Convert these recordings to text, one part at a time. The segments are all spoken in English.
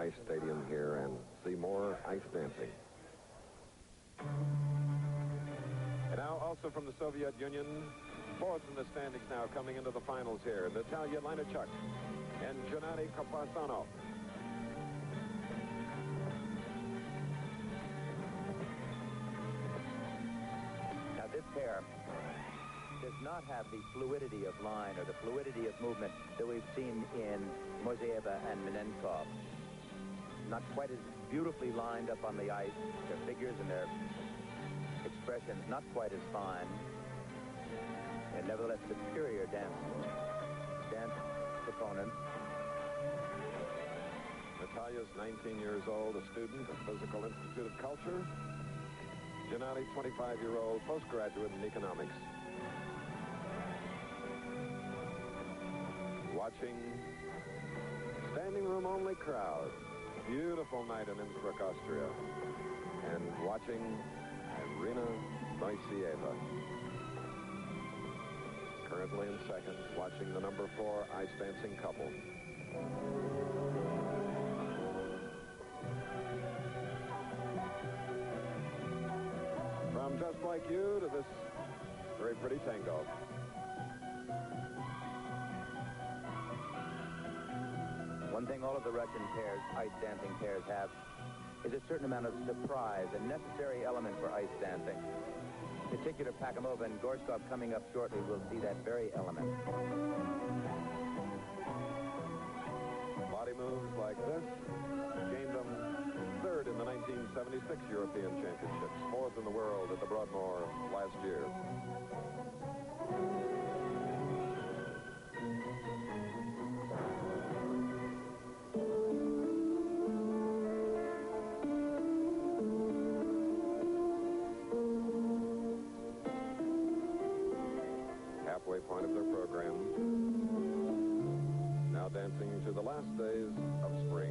Ice Stadium here and see more ice dancing. And now also from the Soviet Union, fourth in the standings now coming into the finals here, Natalia Lynachuk and Gennady Koparsanov. Now this pair does not have the fluidity of line or the fluidity of movement that we've seen in Moiseeva and Minenkov. Not quite as beautifully lined up on the ice. Their figures and their expressions not quite as fine. And nevertheless superior dance opponents. Natalia's 19 years old, a student at Physical Institute of Culture. Gennady, 25-year-old postgraduate in economics. Watching standing room only crowd. Beautiful night in Innsbruck, Austria. And watching Irina Moiseeva. Currently in second, watching the number 4 ice dancing couple. From Just Like You to this very pretty tango. One thing all of the Russian pairs, ice dancing pairs, have is a certain amount of surprise, a necessary element for ice dancing. In particular, Pakhomova and Gorshkov coming up shortly will see that very element. Body moves like this gained them third in the 1976 European Championships, fourth in the world at the Broadmoor last year. Halfway point of their program. Now dancing to the last days of spring.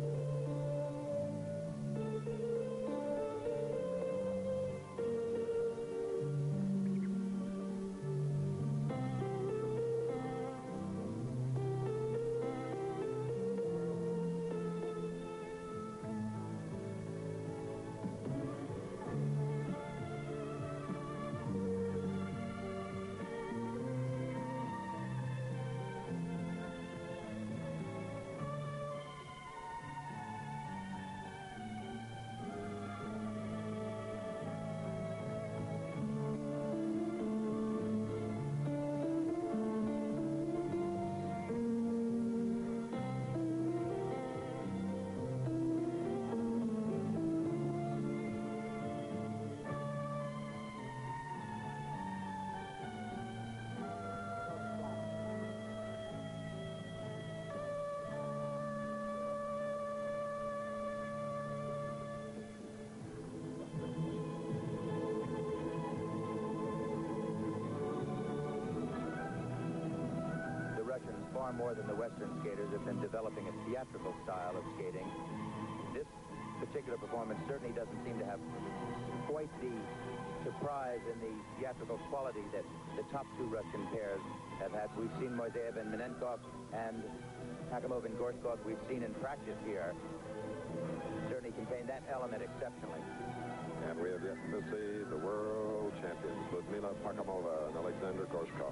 Far more than the Western skaters have been developing a theatrical style of skating. This particular performance certainly doesn't seem to have quite the surprise and the theatrical quality that the top 2 Russian pairs have had. We've seen Moiseeva and Minenkov and Pakhomova and Gorshkov we've seen in practice here. Certainly contain that element exceptionally. And we have yet to see the world champions, Lyudmila Pakhomova and Alexander Gorshkov.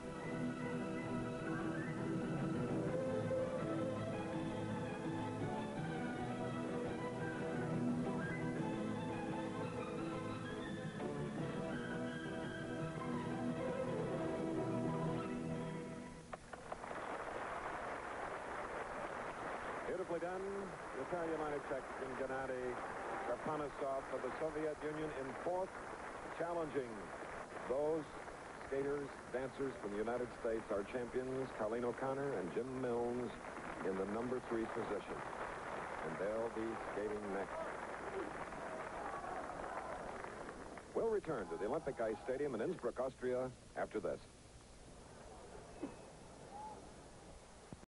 Beautifully done. Natalia Lynachuk and Gennady Koparsanov of the Soviet Union in fourth, challenging those skaters, dancers from the United States, our champions, Colleen O'Connor and Jim Milnes, in the number 3 position. And they'll be skating next. We'll return to the Olympic Ice Stadium in Innsbruck, Austria, after this.